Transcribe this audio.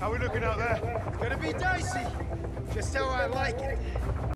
How we looking out there? Gonna be dicey. Just how I like it.